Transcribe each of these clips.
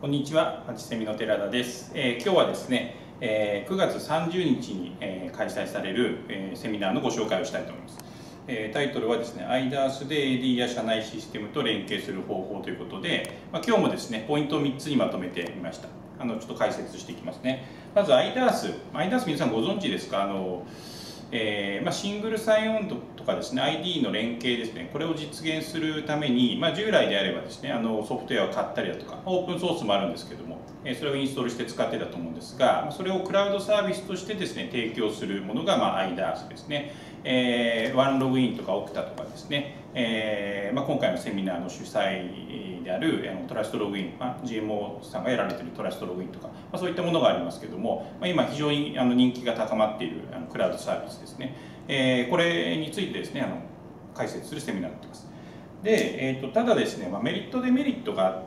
こんにちは、八セミの寺田です。今日はですね、9月30日に、開催される、セミナーのご紹介をしたいと思います。タイトルはですね、IDaaS で AD や社内システムと連携する方法ということで、今日もですね、ポイントを3つにまとめてみました。ちょっと解説していきますね。まず IDaaS 皆さんご存知ですか？シングルサインオンとかですね、ID の連携ですね、これを実現するために、従来であればですね、ソフトウェアを買ったりだとか、オープンソースもあるんですけども、それをインストールして使ってたと思うんですが、それをクラウドサービスとしてですね、提供するものが、IDaaS ですね。ワンログインとかオクタとかですね、今回のセミナーの主催であるトラストログイン、GMO さんがやられているトラストログインとか、そういったものがありますけども、今非常に人気が高まっているクラウドサービスですね。これについてですね、解説するセミナーになっています。で、ただですね、メリットデメリットがあって、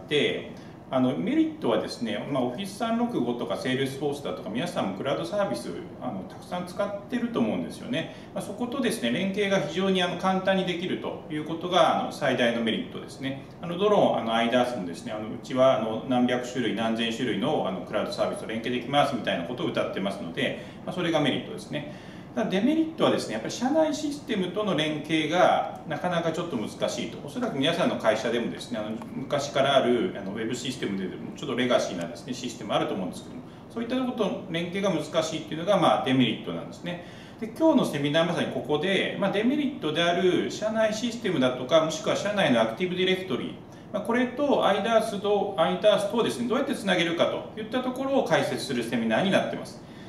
メリットはですね、Office365 とか Salesforce だとか皆さんもクラウドサービスたくさん使ってると思うんですよね。そことですね、連携が非常に簡単にできるということが最大のメリットですね。どのIDaaS もですね、うちは何百種類何千種類のクラウドサービスと連携できますみたいなことを謳ってますので、それがメリットですね。デメリットはですね、やっぱり社内システムとの連携がなかなかちょっと難しいと。おそらく皆さんの会社でもですね、昔からあるウェブシステムでもちょっとレガシーなですね、システムあると思うんですけども、そういったことの連携が難しいっていうのがデメリットなんですね。で、今日のセミナーまさにここで、デメリットである社内システムだとか、もしくは社内のアクティブディレクトリこれと IDaaS とですね、どうやってつなげるかといったところを解説するセミナーになっています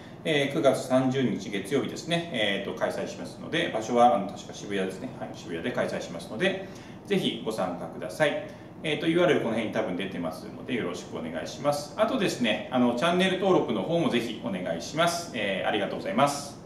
。9月30日月曜日ですね、開催しますので、場所は確か渋谷ですね、渋谷で開催しますので、ぜひご参加ください。URL この辺に多分出てますので、よろしくお願いします。あとですね、チャンネル登録の方もぜひお願いします。ありがとうございます。